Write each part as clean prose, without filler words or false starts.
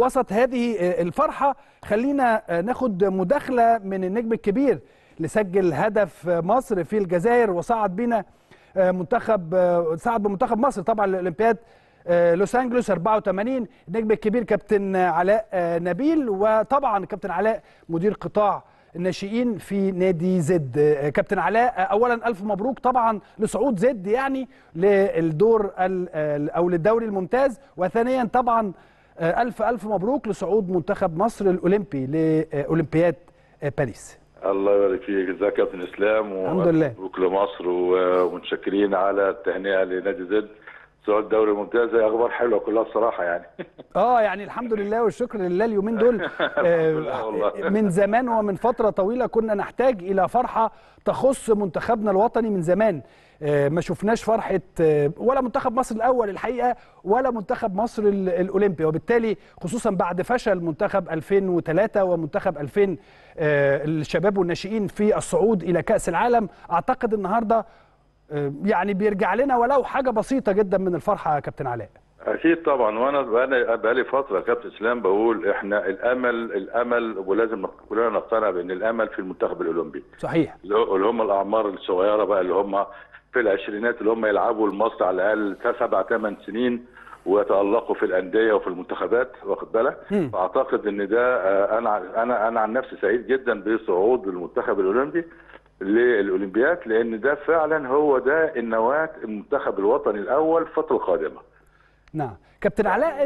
وسط هذه الفرحة خلينا ناخد مداخلة من النجم الكبير اللي سجل هدف مصر في الجزائر وصعد بنا صعد بمنتخب مصر طبعا لأولمبياد لوس أنجلوس 84. النجم الكبير كابتن علاء نبيل، وطبعا كابتن علاء مدير قطاع الناشئين في نادي زد. كابتن علاء، اولا الف مبروك طبعا لصعود زد يعني للدور او للدوري الممتاز، وثانيا طبعا الف مبروك لصعود منتخب مصر الاولمبي لاولمبياد باريس. الله يبارك فيك. ازيك يا كابتن اسلام؟ الحمد لله. مبروك لمصر ومتشكرين على التهنئه لنادي زد صعود الدوري الممتاز. اخبار حلوه كلها بصراحه يعني. يعني الحمد لله والشكر لله. اليومين دول من زمان ومن فتره طويله كنا نحتاج الى فرحه تخص منتخبنا الوطني من زمان. ما شفناش فرحه ولا منتخب مصر الاول الحقيقه ولا منتخب مصر الاولمبي، وبالتالي خصوصا بعد فشل منتخب 2003 ومنتخب 2000 الشباب والناشئين في الصعود الى كاس العالم، اعتقد النهارده يعني بيرجع لنا ولو حاجه بسيطه جدا من الفرحه يا كابتن علاء. اكيد طبعا، وانا بقالي فتره يا كابتن اسلام بقول احنا الامل ولازم كلنا نقتنع بان الامل في المنتخب الاولمبي. صحيح. اللي هم الاعمار الصغيره بقى، اللي هم في العشرينات، اللي هم يلعبوا لمصر على الاقل 7 8 سنين ويتالقوا في الانديه وفي المنتخبات، واخد بالك؟ فاعتقد ان ده انا عن نفسي سعيد جدا بصعود المنتخب الاولمبي للاولمبياد، لان ده فعلا هو ده النواه المنتخب الوطني الاول الفتره القادمه. نعم كابتن علاء،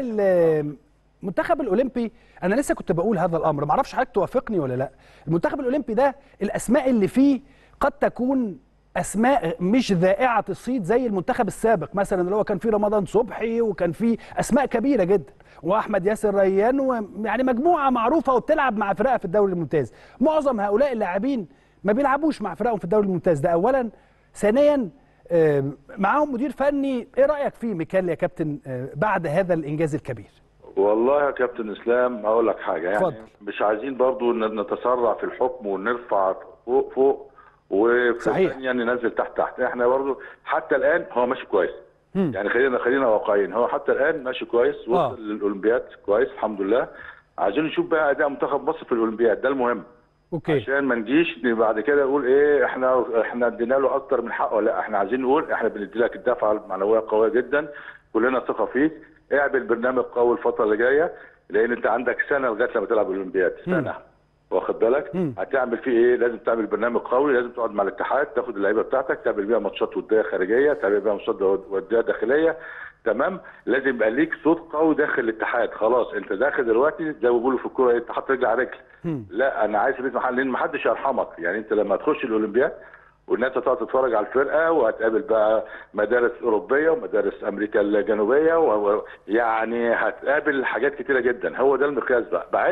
المنتخب الاولمبي انا لسه كنت بقول هذا الامر، ما اعرفش حضرتك توافقني ولا لا. المنتخب الاولمبي ده الاسماء اللي فيه قد تكون اسماء مش ذائعه الصيت زي المنتخب السابق مثلا، اللي هو كان فيه رمضان صبحي وكان فيه اسماء كبيره جدا واحمد ياسر ريان، ويعني مجموعه معروفه وبتلعب مع فرقها في الدوري الممتاز. معظم هؤلاء اللاعبين ما بيلعبوش مع فرقهم في الدوري الممتاز، ده اولا. ثانيا معاهم مدير فني، ايه رايك فيه ميكال يا كابتن بعد هذا الانجاز الكبير؟ والله يا كابتن اسلام اقول لك حاجه، يعني فضل. مش عايزين برضو نتسرع في الحكم ونرفع فوق وفي ثانيه ننزل تحت. احنا برضو حتى الان هو ماشي كويس. يعني خلينا واقعيين، هو حتى الان ماشي كويس، وصل للاولمبياد كويس الحمد لله. عايزين نشوف بقى اداء منتخب مصر في الاولمبياد، ده المهم. اوكي. عشان ما نجيش بعد كده نقول ايه احنا ادينا له اكتر من حقه. لا، احنا عايزين نقول احنا بندي لك الدفعه المعنويه قويه جدا، كلنا ثقه فيك. اعمل برنامج قوي الفتره اللي جايه، لان انت عندك سنه لغايه لما تلعب الاولمبياد، سنه. واخد بالك؟ هتعمل فيه ايه؟ لازم تعمل برنامج قوي، لازم تقعد مع الاتحاد تاخد اللعيبه بتاعتك، تعمل بيها ماتشات وديه خارجيه، تعمل بيها ماتشات وديه داخليه، تمام؟ لازم يبقى ليك صوت قوي داخل الاتحاد. خلاص انت داخل دلوقتي زي ما بيقولوا في الكوره انت حاطط رجل على رجل. لا، انا عايز بيت محل، لان ما حدش يرحمك. يعني انت لما تخش الاولمبياد والناس هتقعد تتفرج على الفرقه، وهتقابل بقى مدارس اوروبيه ومدارس امريكا الجنوبيه، يعني هتقابل حاجات كتيره جدا. هو ده المقياس بقى.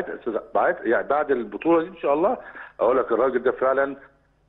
بعد البطوله دي ان شاء الله اقول لك الراجل ده فعلا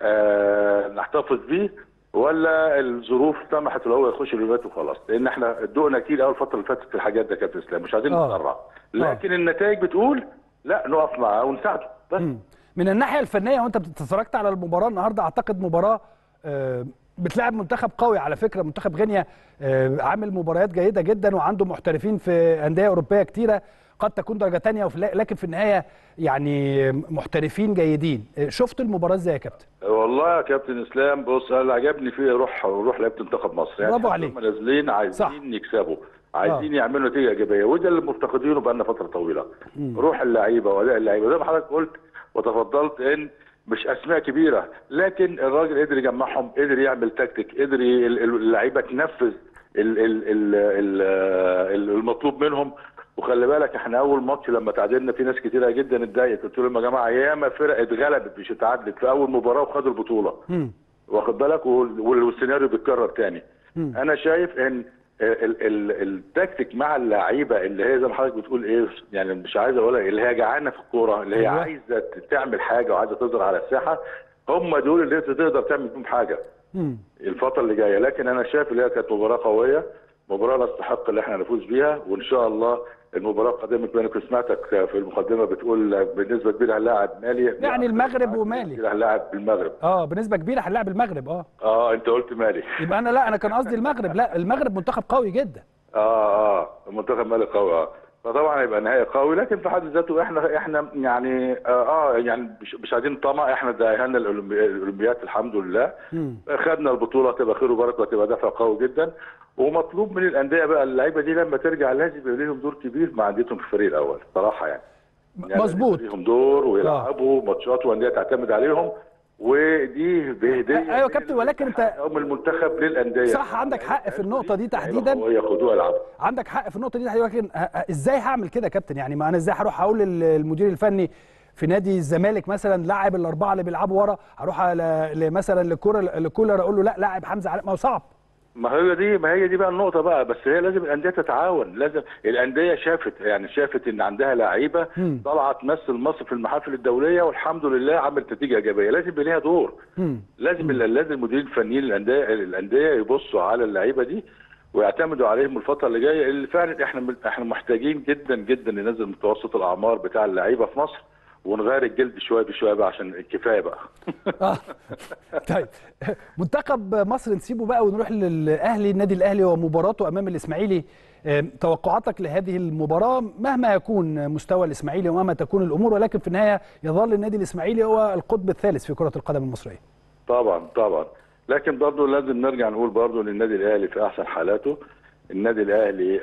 نحتفظ بيه، ولا الظروف سمحت ان هو يخش الاولمبياد وخلاص. لان احنا دقنا كتير قوي الفتره اللي فاتت في الحاجات ده يا كابتن اسلام، مش عايزين نتسرع. لكن النتائج بتقول لا، نقف معاه ونساعده بس. من الناحيه الفنيه، وانت اتفرجت على المباراه النهارده، اعتقد مباراه بتلعب منتخب قوي على فكره. منتخب غينيا عامل مباريات جيده جدا، وعنده محترفين في انديه اوروبيه كتيره قد تكون درجه ثانيه، لكن في النهايه يعني محترفين جيدين. شفت المباراه ازاي يا كابتن؟ والله يا كابتن اسلام بص، انا اللي عجبني فيه روح لعيبه منتخب مصر. يعني برافو عليك. هم نازلين عايزين يكسبوا، عايزين يعملوا نتيجه ايجابيه، وده اللي مفتقدينه بقى لنا فتره طويله. روح اللعيبه واداء اللعيبه، زي ما حضرتك قلت وتفضلت ان مش اسماء كبيره، لكن الراجل قدر يجمعهم، قدر يعمل تكتيك، قدر اللعيبه تنفذ المطلوب منهم. وخلي بالك احنا اول ماتش لما تعادلنا في ناس كتيره جدا اتضايقت، قلت لهم يا جماعه ياما فرق اتغلبت مش اتعادلت في اول مباراه وخدوا البطوله. واخد بالك؟ والسيناريو بيتكرر تاني. انا شايف ان التكتيك مع اللعيبه اللي هي زي ما حضرتك بتقول ايه، يعني مش عايز اقولها، اللي هي جعانه في الكوره، اللي هي عايزه تعمل حاجه وعايزه تظهر على الساحه، هم دول اللي انت تقدر تعمل فيهم حاجه الفتره اللي جايه. لكن انا شايف ان هي كانت مباراه قويه، مباراه نستحق اللي احنا نفوز بيها، وان شاء الله المباراه القادمه. كنت سمعتك في المقدمه بتقول بنسبه كبيره هنلاعب مالي، يعني المغرب ومالي. هنلاعب بالمغرب بنسبه كبيره هنلاعب المغرب. انت قلت مالي. يبقى انا كان قصدي المغرب. لا، المغرب منتخب قوي جدا. المنتخب مالي قوي. فطبعا هيبقى نهائي قوي، لكن في حد ذاته احنا يعني يعني مش عايزين طمع، احنا تأهلنا الاولمبياد الحمد لله. خدنا البطوله، تبقى خير وبركه وتبقى دفع قوي جدا. ومطلوب من الانديه بقى اللعيبه دي لما ترجع لازم يبقى ليهم دور كبير مع انديتهم في الفريق الاول صراحه يعني. مظبوط. ليهم دور ويلعبوا ماتشات وانديه تعتمد عليهم، ودي بهديه. ايوه كابتن، ولكن انت من المنتخب للانديه صح، عندك حق في النقطه دي تحديدا. ياخدوها يلعبوا. عندك حق في النقطه دي تحديدا، ولكن ازاي هعمل كده يا كابتن؟ يعني ما انا ازاي هروح اقول للمدير الفني في نادي الزمالك مثلا لاعب الاربعه اللي بيلعبوا ورا، هروح مثلا لكولر اقول له لا لاعب حمزه علاء؟ ما هو صعب. ما هي دي بقى النقطة بقى، بس هي لازم الأندية تتعاون، لازم الأندية شافت إن عندها لعيبة طالعة تمثل مصر في المحافل الدولية والحمد لله عملت نتيجة إيجابية، لازم يبقى ليها دور. لازم المديرين الفنيين الأندية يبصوا على اللعيبة دي ويعتمدوا عليهم الفترة اللي جاية، اللي فعلا احنا محتاجين جدا جدا ننزل متوسط الأعمار بتاع اللعيبة في مصر ونغير الجلد شويه بشويه بقى عشان الكفايه بقى. طيب منتخب مصر نسيبه بقى ونروح للاهلي، النادي الاهلي ومباراته امام الاسماعيلي. توقعاتك لهذه المباراه مهما يكون مستوى الاسماعيلي ومهما تكون الامور، ولكن في النهايه يظل النادي الاسماعيلي هو القطب الثالث في كره القدم المصريه. طبعا، لكن برضه لازم نرجع نقول برضه ان النادي الاهلي في احسن حالاته. النادي الاهلي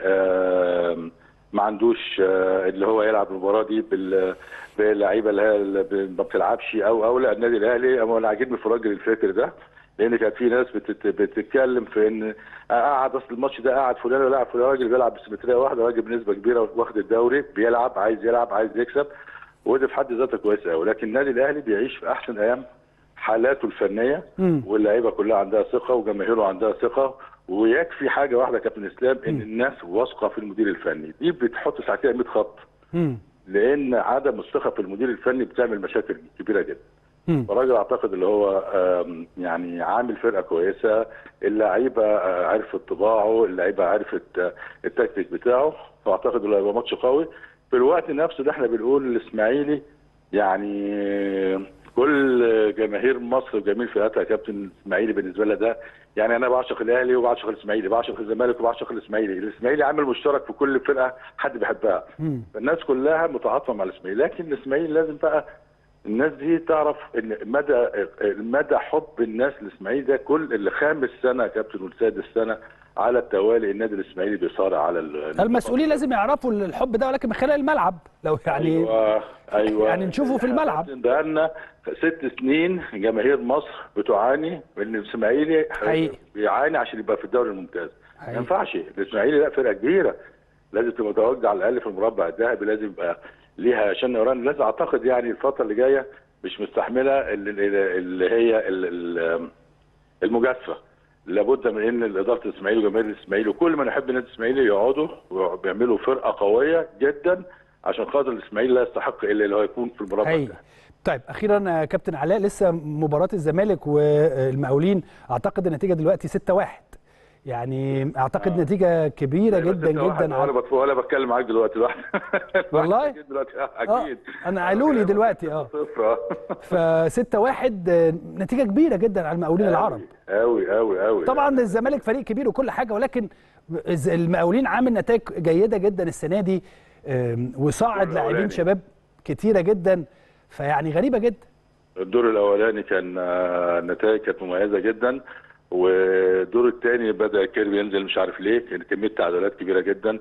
ما عندوش اللي هو يلعب المباراه دي باللعيبه اللي ما بتلعبش او لا. النادي الاهلي انا عاجبني في الراجل الفكر ده، لان كان في ناس بتتكلم في ان قعد اصل الماتش ده قعد فلان ولاعب فلان، راجل بيلعب بسيمتريه واحده، راجل بنسبه كبيره واخد الدوري، بيلعب عايز يلعب عايز يكسب، وده في حد ذاته كويس قوي. لكن النادي الاهلي بيعيش في احسن ايام حالاته الفنيه، واللعيبه كلها عندها ثقه وجماهيره عندها ثقه. ويكفي حاجه واحده كابتن اسلام، ان الناس واثقه في المدير الفني، دي بتحط ساعتها 100 خط. لان عدم الثقه في المدير الفني بتعمل مشاكل كبيره جدا. فالراجل اعتقد اللي هو يعني عامل فرقه كويسه، اللعيبه عرفت طباعه، اللعيبه عرفت التكتيك بتاعه، فاعتقد انه هيبقى ماتش قوي. في الوقت نفسه ده احنا بنقول الاسماعيلي يعني كل جماهير مصر وجميع فئاتها يا كابتن، الاسماعيلي بالنسبه لها ده يعني انا بعشق الاهلي وبعشق الاسماعيلي، بعشق الزمالك وبعشق الاسماعيلي. الاسماعيلي عامل مشترك في كل فرقه حد بيحبها، فالناس كلها متعاطفه مع الاسماعيلي. لكن الاسماعيلي لازم بقى الناس دي تعرف ان مدى حب الناس للاسماعيلي ده. كل اللي خامس سنه يا كابتن والسادس سنه على التوالي النادي الاسماعيلي بيصارع على المسؤولين لازم يعرفوا الحب ده، ولكن من خلال الملعب لو يعني أيوة يعني نشوفه في الملعب. بقالنا 6 سنين جماهير مصر بتعاني من الاسماعيلي بيعاني عشان يبقى في الدوري الممتاز. ما ينفعش الاسماعيلي لا، فرقه كبيره لازم تبقى متواجده على الاقل في المربع الذهبي، لازم يبقى ليها عشان نوران. لازم اعتقد يعني الفتره اللي جايه مش مستحمله اللي هي المجازفه. لابد من ان اداره الاسماعيلي وجماهير الاسماعيلي وكل من يحب النادي الاسماعيلي يقعدوا ويعملوا فرقه قويه جدا عشان خاطر الاسماعيلي لا يستحق الا اللي هو يكون في المربع ده. طيب اخيرا كابتن علاء، لسه مباراه الزمالك والمقاولين اعتقد النتيجه دلوقتي 6-1، يعني اعتقد نتيجه كبيره جدا جدا. ولا بتكلم معاك دلوقتي لوحدي والله دلوقتي اكيد انا قالوا لي دلوقتي ف 6-1 نتيجه كبيره جدا على المقاولين العرب. قوي طبعا الزمالك فريق كبير وكل حاجه، ولكن المقاولين عامل نتائج جيده جدا السنه دي، وصاعد لاعبين شباب كتيره جدا، فيعني غريبه جدا. الدور الاولاني كان النتائج كانت مميزه جدا، والدور الثاني بدا كيربي ينزل مش عارف ليه، كان كميه تعادلات كبيره جدا.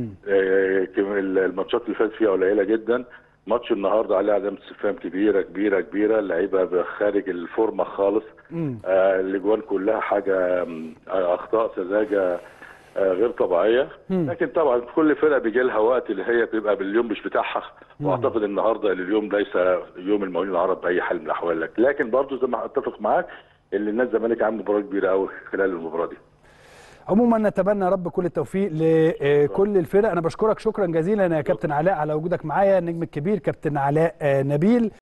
الماتشات اللي فاتت فيها قليله جدا. ماتش النهارده عليه علامه استفهام كبيره كبيره كبيره، اللعيبه خارج الفورمه خالص. الاجوان كلها حاجه اخطاء سذاجه غير طبيعيه. لكن طبعا كل فرقه بيجي لها وقت اللي هي بيبقى باليوم مش بتاعها، واعتقد النهارده اليوم ليس يوم المقاولين العرب باي حال من الاحوال. لكن برضه زي ما اتفق معاك اللي الناس الزمالك عامل مباراه كبيره قوي خلال المباراه دي. عموما نتمنى يا رب كل التوفيق لكل الفرق. انا بشكرك شكرا جزيلا يا كابتن علاء على وجودك معايا، النجم الكبير كابتن علاء نبيل.